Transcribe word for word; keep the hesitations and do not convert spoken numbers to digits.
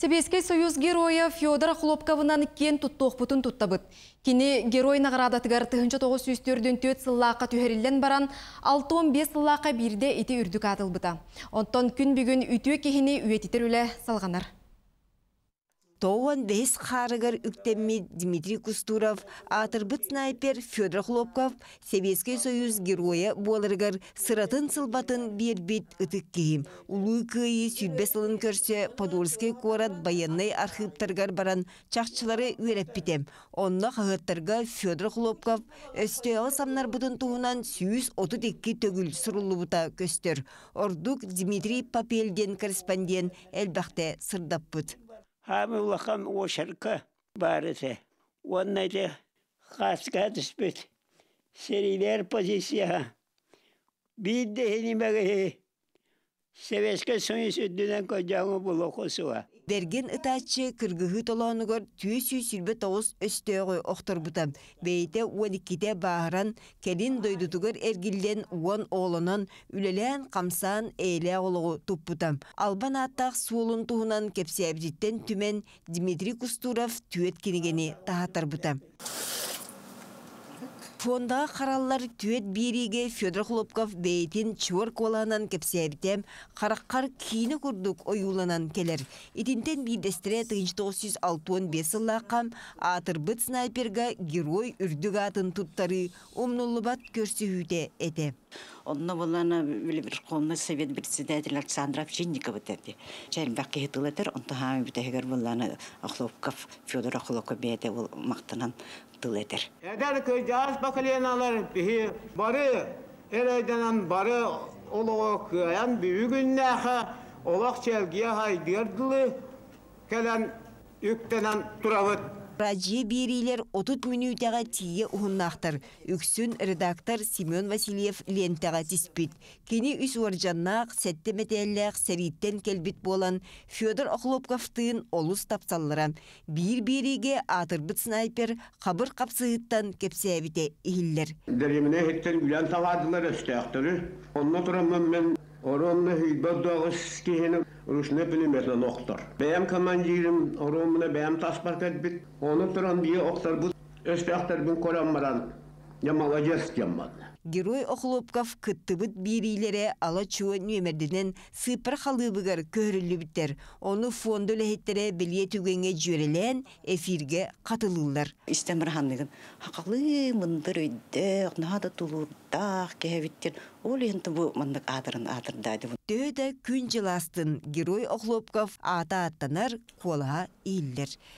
Советский Союз героя Федор Хлопковынан кен туттоқпутын туттабыт. Кини герой наградатыгар тыгынча тоғыз сүйістерден төт сыллаққа түйерілден баран алты он бес сыллаққа бирде ити үрдік атылбыта. Онтон күн бүгін үтіе кехіне үйетитер үлі салғанар. Тоуан бес харыгар үктемми Дмитрий Кустуров, атырбыт снайпер Федор Хлопков, Советский Союз героя болыргар сыратын сылбатын бербет ытык кейім. Улуй күйі сүрбесілін көрсе Подольский корат баянный архивтаргар баран чақчылары үйреп бітем. Онна қағыттарға Федор Хлопков өстеғі самнар бұтын туғынан сүйіз отыз екі төгіл сұрылы бұта көстер. Ордук Дмитрий Папелден корреспондент әлбәқте сырдап бұт. Хами улахан ошарка барыты. Оннайды қасқа түспет. Серилер позицияға. Бидді хенімеге Советский Союз үддінен көжаңы бұл оқысуға. Берген ытачы кыргыгы толонугор түйсүй сүрбе тоғыз өстөғі оқтыр бұтам. Бейте он икките бағыран келин дойдутугар әргілден он олынан үлелен қамсан әйлі олығы туп бұтам. Албан аттақ суылын туғынан кепсәбжеттен түмен Дмитрий Кустуров түйет кенегені тағатар бұтам. Фонда қараллар түйет бириге Федор Хлопков бейтін чуар коланан кепсәбітем қараққар кейіні күрдік ойуланан келер. Итінтен бейдестіре тоғыз жүз алтын бес сыллақам атырбыт снайперға герой үрдік атын туттары омнулыбат көрсі үйде әді. Онна болана бір қолына совет председатель Александров Чинников өтерді. Жәлім бәкке етілетер, онта хами бітегер болана Хлопков, Федор Хлопков бейді ол мақтынан тыл етер. Әдәр көй жас бақылияналар бейі бары, әр айданан бары олығы көйян бүйігінне аға олақ чәлгия хайдырдылы кәлән үктенен тұрабыт. Радио берейлер отыз минутаға тие ұғыннақтыр. Үксін редактор Семен Васильев лентаға тиспит. Кені үс оржаннақ, сәтті мәтәлләқ, сәриттен келбет болан Федор Хлопковтың олыс тапсалларам. Bir береге атырбыт снайпер қабыр қапсығыттан кепсәбіте ихиллер. Дәреміне хеттен үлән тавадылар өстәқтірі. Онна тұрамын мен оромны хүйбәт дағыз кейені Рушны пулеметна ноқтар. Бәйім командирім оромына бәйім таспар кәдбіт. Оны тұран бие оқтар бұд. Өспәқтар бұн көраммаран. Я молодец деммадны. Герой Хлопков кыттыбыт бирейлері ала чуы нөмердінен сыпыр қалыбығар көрілі біттер. Оны фонды ләхеттері біле түгенге жөрелен эфирге қатылылар. Истемір ханығын хақалы мұндыр өйді, нағада тұлырдақ кәбіттер. Ол енді бұл мұндық адырын адырдайды. Төді күн жыластын Герой Хлопков ата аттанар қолға иілдер.